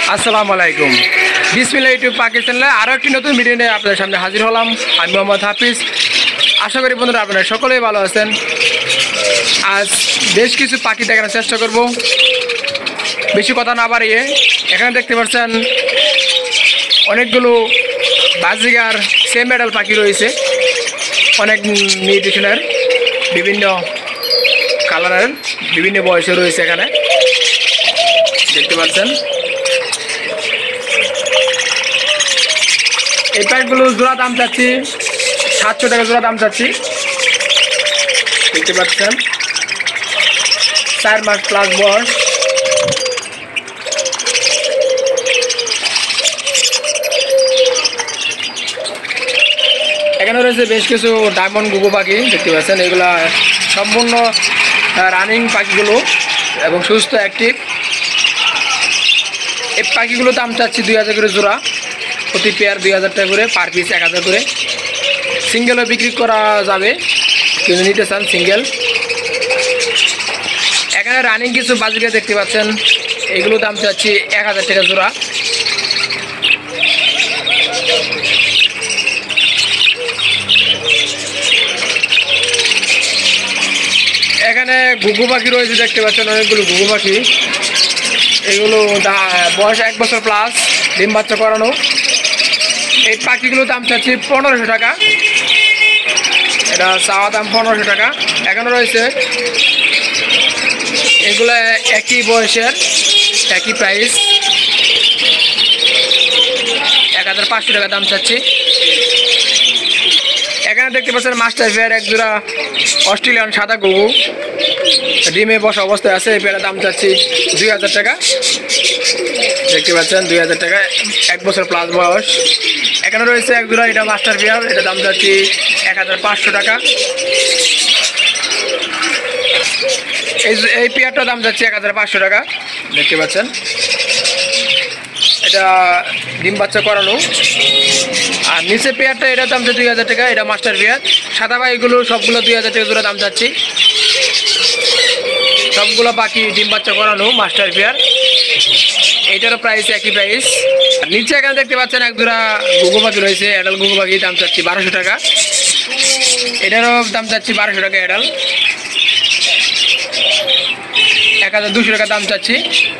আসসালামু আলাইকুম। বিসমিল্লাহ ইউটিউব পাখি চ্যানেলে আরও একটি নতুন ভিডিও নিয়ে আপনাদের সামনে হাজির হলাম। আমি মোহাম্মদ হাফিজ। আশা করি বন্ধুরা আপনারা সকলেই ভালো আছেন। আজ বেশ কিছু পাখি দেখানোর চেষ্টা করব, বেশি কথা না বাড়িয়ে। এখানে দেখতে পাচ্ছেন অনেকগুলো বাজিগার সেম মেডাল পাখি রয়েছে, অনেক নিউট্রিশনের, বিভিন্ন কালারের, বিভিন্ন বয়সে রয়েছে। এখানে দেখতে পাচ্ছেন এই প্যাকগুলো জোড়া দাম চাচ্ছি 700 টাকা জোড়া দাম চাচ্ছি। দেখতে পাচ্ছেন 4 মাস প্লাস বয়স। এখানে রয়েছে বেশ কিছু ডায়মন্ড গুগু পাখি, দেখতে পাচ্ছেন এগুলা সম্পূর্ণ রানিং পাখিগুলো এবং সুস্থ অ্যাক্টিভ। এই পাখিগুলো দাম চাচ্ছি 2000 করে জোড়া, প্রতি পেয়ার 2000 টাকা করে, পার পিস 1000 করে। সিঙ্গেলও বিক্রি করা যাবে, কিন্তু নিতে চান সিঙ্গেল। এখানে রানিং কিছু বাজিকে দেখতে পাচ্ছেন, এগুলো দাম চাচ্ছি 1000 টাকা জোড়া। এখানে ঘুঘু পাখি রয়েছে, দেখতে পাচ্ছেন অনেকগুলো ঘুঘু পাখি। এগুলো বয়স 1 বছর প্লাস, ডিম বাচ্চা করানো। এই পাখিগুলো দাম চাচ্ছি 1500 টাকা, এটা চাওয়া দাম 1500 টাকা। এখানে রয়েছে এগুলো একই বয়সের, একই প্রাইস, 1500 টাকা দাম চাচ্ছি। এখানে দেখতে পাচ্ছেন মাস্টার পেয়ার এক জোড়া অস্ট্রেলিয়ান সাদা ঘুঘু, ডিমে বসা অবস্থায় আছে। এই পেয়ারের দাম চাচ্ছি 2000 টাকা। দেখতে পাচ্ছেন 2000 টাকা, 1 বছর প্লাস বয়স। এখানে রয়েছে এক জোড়া, এটা মাস্টার পেয়ার, এটা দাম চাচ্ছি 1500 টাকা। এই পেয়ারটার দাম যাচ্ছে 1500 টাকা। দেখতে পাচ্ছেন এটা ডিম বাচ্চা করানো। আর নিচে পেয়ারটা, এটার দাম যাচ্ছে 2000 টাকা, এটা মাস্টার পেয়ার। সাদা পাখিগুলো সবগুলো 2000 টাকা জোড়া দাম যাচ্ছে। সবগুলো পাখি ডিম বাচ্চা করানো, মাস্টার পেয়ার। এইটারও প্রাইস একই প্রাইস। নিচে এখানে দেখতে পাচ্ছেন এক জোড়া ঘুঘু পাখি রয়েছে, অ্যাডাল ঘুঘু পাখি, দাম চাচ্ছি 1200 টাকা। এটারও দাম চাচ্ছি 1200 টাকা অ্যাডাল। 1200 টাকা দাম চাচ্ছি।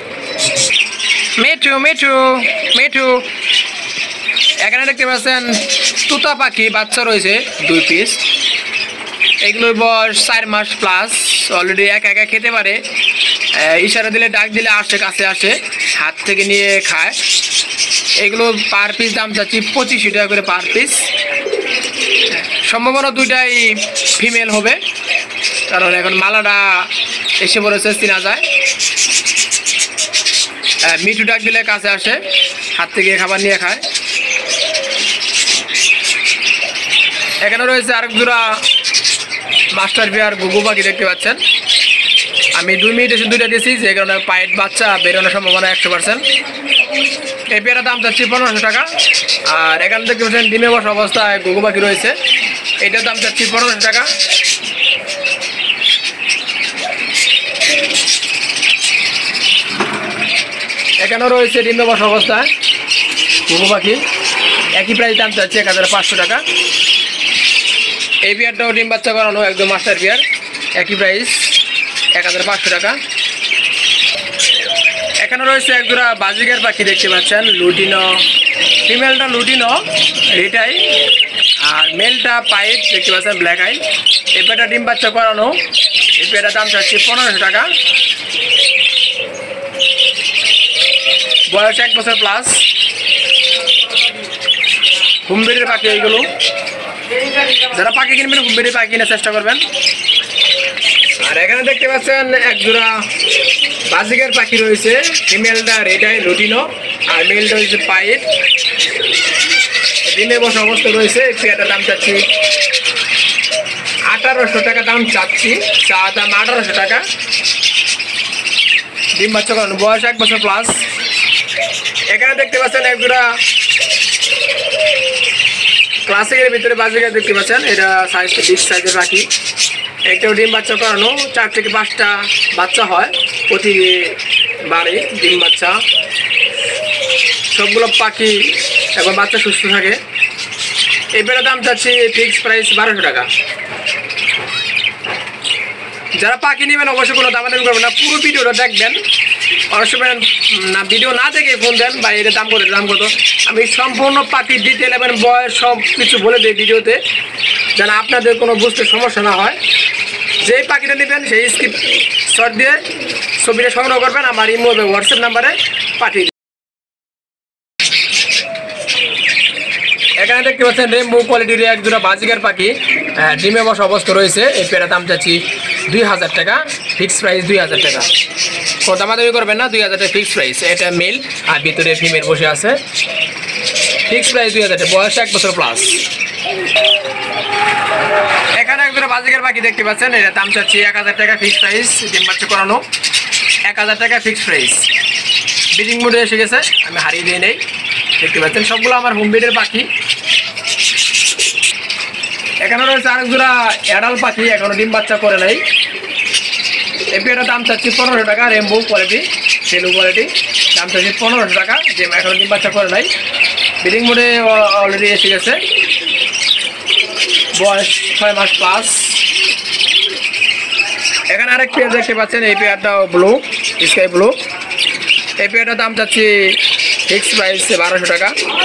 মেঠু মেঠু মেঠু। এখানে দেখতে পাচ্ছেন তুতা পাখি বাচ্চা রয়েছে 2 পিস। এগুলোর বয়স 4 মাস প্লাস, অলরেডি একা খেতে পারে। ইশারা দিলে, ডাক দিলে আসে, কাছে আসে, হাত থেকে নিয়ে খায়। এগুলো পার পিস দাম চাচ্ছি 2500 টাকা করে পার পিস। সম্ভাবনা দুইটাই ফিমেল হবে, কারণ এখন মালাটা এসে পড়েছে, চেনা যায়। মিঠু ডাক দিলে কাছে আসে, হাত থেকে খাবার নিয়ে খায়। এখানে রয়েছে আরেক জোড়া মাস্টার পেয়ার ঘুঘু পাখি, দেখতে পাচ্ছেন। আমি 2 মিনিট এসে 2টা দিয়েছি, যে কারণে পায়ের বাচ্চা বেরোনোর সম্ভাবনা 100%। এই পেয়ারের দাম চাচ্ছি 1500 টাকা। আর এখানে দেখতে পাচ্ছেন ডিমে বসা অবস্থায় ঘুঘু পাখি রয়েছে, এটার দাম চাচ্ছি 1500 টাকা। এখানেও রয়েছে ডিমে বসা অবস্থায় ঘুঘু পাখি, একই প্রাইস দাম চাচ্ছি 1500 টাকা। এই পেয়ারটাও ডিম বাচ্চা করানো, একদম মাস্টার পেয়ার, একই প্রাইস 1500 টাকা। এখানে রয়েছে এক জোড়া বাজিগার পাখি, দেখতে পাচ্ছেন লুটিনো। ফিমেলটা লুটিনো এটাই, আর মেলটা পাইপ, দেখতে পাচ্ছেন ব্ল্যাক আই। এই পেয়ারটা ডিম বাচ্চা করানো, এই পেয়ারটার দাম চাচ্ছি 1500 টাকা। বয়স 1 বছর প্লাস, হুমবেরির পাখি এইগুলো। যারা পাখি কিনবেন হুমবেরির পাখি কেনার চেষ্টা করবেন। আর এখানে দেখতে পাচ্ছেন এক জোড়া বাজিগার পাখি রয়েছে, ফিমেলটা রেডাই লুটিনো, আর মেলটা হচ্ছে পাইপ, ডিমে বসা অবস্থা রয়েছে। পেয়ারটার দাম চাচ্ছি 1800 টাকা দাম চাচ্ছি, চা দাম 1800 টাকা। ডিম বাচ্চা করানো, বয়স 1 বছর প্লাস। এখানে দেখতে পাচ্ছেন এক জোড়া ক্লাসিকের ভিতরে বাজিগার, দেখতে পাচ্ছেন। এটা সাইজ 20 সাইজের পাখি, একটাও ডিম বাচ্চা করানো। 4 থেকে 5টা বাচ্চা হয় প্রতিবারে, ডিম বাচ্চা। সবগুলো পাখি এবং বাচ্চা সুস্থ থাকে। এই পেয়ারের দাম চাচ্ছি ফিক্স প্রাইস 1200 টাকা। যারা পাখি নেবেন অবশ্যই কোনো দামাদামি করবেন না, পুরো ভিডিওটা দেখবেন। অবশ্যই না ভিডিও না দেখে ফোন দেন বা এর দাম কত। আমি সম্পূর্ণ পাখির ডিটেল এবং বয়স সব কিছু বলে দিই ভিডিওতে, যেন আপনাদের কোনো বুঝতে সমস্যা না হয়। যেই পাখিটা নেবেন সেই স্ক্রিপ্ট শট দিয়ে ছবিটা সংগ্রহ করবেন, আমার ইমো এবং হোয়াটসঅ্যাপ নাম্বারে পাঠিয়ে। এখানে দেখতে পাচ্ছেন রেমবো কোয়ালিটির এক জোড়া বাজিকার পাখি ডিমে বসা অবস্থা রয়েছে। এই পেয়ারের দাম চাচ্ছি 2000 টাকা, ফিক্স প্রাইস 2000 টাকা। কোনো দামাদামি করবেন না, 2000 টাকা ফিক্স প্রাইস। এটা মেল আর ভিতরে ফিমেল বসে আছে। ফিক্স প্রাইস 2000 টাকা, বয়স 1 বছর প্লাস। এখানে এক জোড়া বাজিকার পাখি দেখতে পাচ্ছেন, এটার দাম চাচ্ছি 1000 টাকা ফিক্স প্রাইস। ডিম বাচ্চা করানো, 1000 টাকা ফিক্স প্রাইস। ব্রিডিং মোডে এসে গেছে, আমি হারিয়ে দিয়ে নেই। দেখতে পাচ্ছেন সবগুলো আমার হোম ব্রিডের পাখি। এখানে রয়েছে আরেক জোড়া অ্যাডাল পাখি, এখনো ডিম বাচ্চা করে নাই। এই পেয়ারটার দাম চাচ্ছি 1500 টাকা, রেমবো কোয়ালিটি, সেলু কোয়ালিটি। দাম চাচ্ছি 1500 টাকা, যে এখনো ডিম বাচ্চা করে নাই। ব্রিডিং মোডে অলরেডি এসে গেছে, বয়স 6 মাস প্লাস। এখানে আরেক পেয়ার দেখতে পাচ্ছেন, এই পেয়ারটাও ব্লু, স্কাই ব্লু। এই পেয়ারটার দাম চাচ্ছি ফিক্স প্রাইস 1200 টাকা।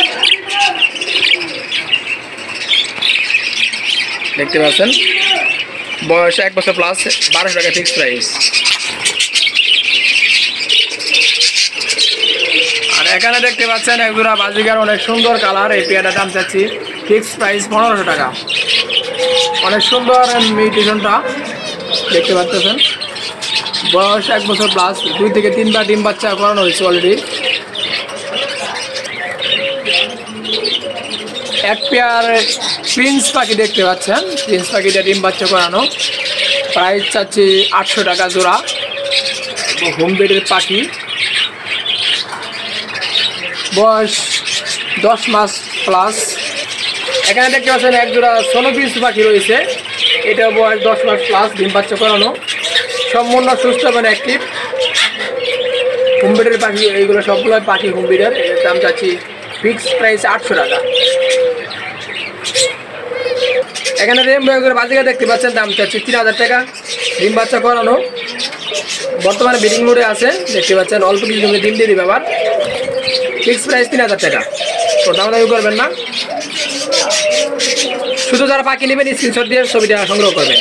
দেখতে পাচ্ছেন বয়স 1 বছর প্লাস, 1200 টাকা ফিক্স প্রাইস। আর এখানে দেখতে পাচ্ছেন এক জোড়া বাজিকার, অনেক সুন্দর কালার। এই পেয়ারটার দাম চাচ্ছি ফিক্স প্রাইস 1500 টাকা। অনেক সুন্দর মিউটেশনটা দেখতে পাচ্ছেন, বয়স 1 বছর প্লাস, 2 থেকে 3 বার ডিম বাচ্চা করানো হয়েছে অলরেডি। এক পেয়ার প্রিন্স পাখি দেখতে পাচ্ছেন, প্রিন্স পাখিটা ডিম বাচ্চা করানো। প্রাইস চাচ্ছি 800 টাকা জোড়া, হোম ব্রিডের পাখি। বয়স 10 মাস প্লাস। এখানে দেখতে পাচ্ছেন এক জোড়া সোনো প্রিন্স পাখি রয়েছে, এটা বয়স 10 মাস প্লাস, ডিম বাচ্চা করানো, সম্পূর্ণ সুস্থ এবং অ্যাক্টিভ। হোম ব্রিডের পাখি এইগুলো সবগুলো পাখি হোম ব্রিডের। এর দাম চাচ্ছি ফিক্সড প্রাইস 800 টাকা। এখানে রেমবো বাজিকা দেখতে পাচ্ছেন, দাম চাচ্ছি 3000 টাকা, ডিম বাচ্চা করানো, বর্তমানে ব্রিডিং মোডে আছে। দেখতে পাচ্ছেন অল্প কিছু জমি ডিম দিয়ে দিবে আবার। ফিক্সড প্রাইস 3000 টাকা, তো দামাদামি করবেন না। শুধু যারা পাখি নেবেন স্ক্রিনশট দিয়ে ছবিটা সংগ্রহ করবেন।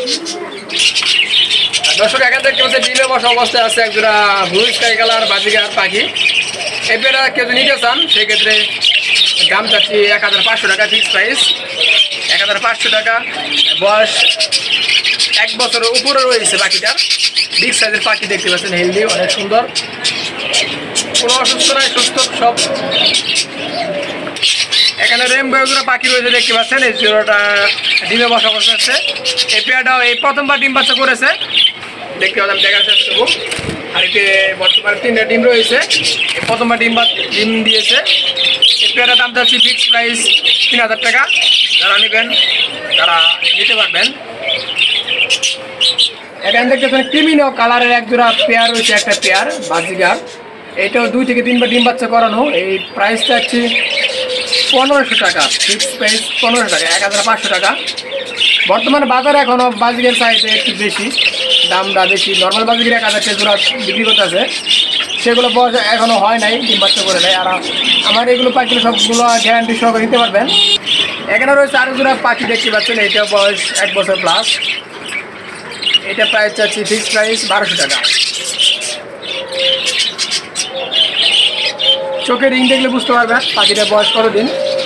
দর্শক এখানে দেখতে পাচ্ছেন ডিমে বসা অবস্থায় আছে এক জোড়া ব্লু স্কাই কালার বাজিকার পাখি। এই পেয়ারা কেউ যদি নিতে চান সেক্ষেত্রে দাম চাচ্ছি 1500 টাকা, ফিক্স প্রাইস 1500 টাকা। বয়স 1 বছরের উপরে রয়েছে পাখিটার। বিগ সাইজের পাখি দেখতে পাচ্ছেন, হেলদি, অনেক সুন্দর, কোনো অসুস্থ নয়, সুস্থ সব। এখানে রেমবো পাখি রয়েছে দেখতে পাচ্ছেন, এই জোড়াটা ডিমে বসা বসেছে। এই পেয়ারটাও এই প্রথমবার ডিম বাচ্চা করেছে, দেখতে পাচ্ছেন, দেখার চেষ্টা করবো। আর এতে বর্তমানে 3টা ডিম রয়েছে, এই প্রথমবার ডিম দিয়েছে। এই পেয়ারটার দাম চাচ্ছি ফিক্স প্রাইস 3000 টাকা। যারা নেবেন তারা নিতে পারবেন। এখানে দেখতে পাচ্ছেন ক্রিমিনো কালারের এক জোড়া পেয়ার রয়েছে, একটা পেয়ার বাজিগার। এটাও 2 থেকে 3 বার ডিম বাচ্চা করানো। এই প্রাইস চাচ্ছি 1500 টাকা, ফিক্স প্রাইস 1500 টাকা, 1500 টাকা। বর্তমানে বাজারে এখনও বাজিকের চাইতে একটু বেশি, দামটা বেশি। নর্মাল বাজিকের 1000 টাকা জোড়া বিক্রি করতে আছে, সেগুলো বয়স এখনও হয় নাই, ডিম বাচ্চা করে নেয়। আর আমার এগুলো পাখিগুলো সবগুলো গ্যারান্টি সহকারে নিতে পারবেন। এখানে রয়েছে আরও জোড়া পাখি দেখতে পাচ্ছেন, এটা বয়স 1 বছর প্লাস। এটা প্রাইস চাচ্ছি ফিক্স প্রাইস 1200 টাকা। চোখে রিং দেখলে বুঝতে পারবেন পাখিটার বয়স কতদিন।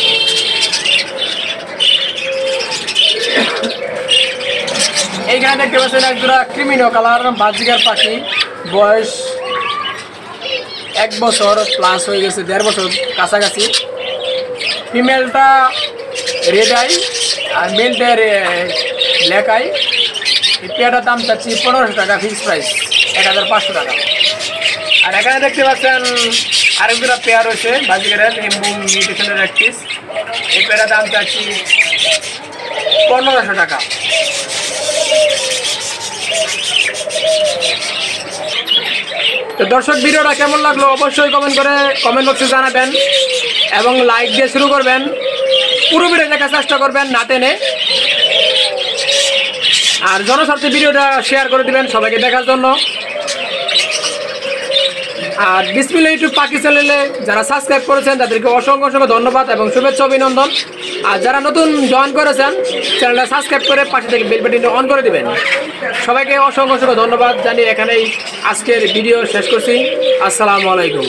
এইখানে দেখতে পাচ্ছেন এক জোড়া ক্রিমিনো কালার বাজিকার পাখি, বয়স 1 বছর প্লাস হয়ে গেছে, 1.5 বছর কাছাকাছি। ফিমেলটা রেড আই আর মেলটা ব্ল্যাক আই। এই পেয়ারটার দাম চাচ্ছি 1500 টাকা, ফিক্স প্রাইস 1500 টাকা। আর এখানে দেখতে পাচ্ছেন আরেক জোড়া পেয়ার রয়েছে বাজিকারের, রেমবো মিউটেশনের এক পিস। এই পেয়ারটার দাম চাচ্ছি 1500 টাকা। তো দর্শক ভিডিওটা কেমন লাগলো অবশ্যই কমেন্ট বক্সে জানাবেন এবং লাইক দিয়ে শুরু করবেন। পুরো ভিডিও দেখার চেষ্টা করবেন না টেনে, আর জনস্বার্থে ভিডিওটা শেয়ার করে দিবেন সবাইকে দেখার জন্য। আর বিসমিল্লাহ ইউটিউব পাখি চ্যানেলে যারা সাবস্ক্রাইব করেছেন তাদেরকে অসংখ্য অসংখ্য ধন্যবাদ এবং শুভেচ্ছা অভিনন্দন। আর যারা নতুন জয়েন করেছেন চ্যানেলটা সাবস্ক্রাইব করে পাশে থেকে বেল বাটনটা অন করে দিবেন। সবাইকে অসংখ্য অসংখ্য ধন্যবাদ জানিয়ে এখানেই আজকের ভিডিও শেষ করছি। আসসালামু আলাইকুম।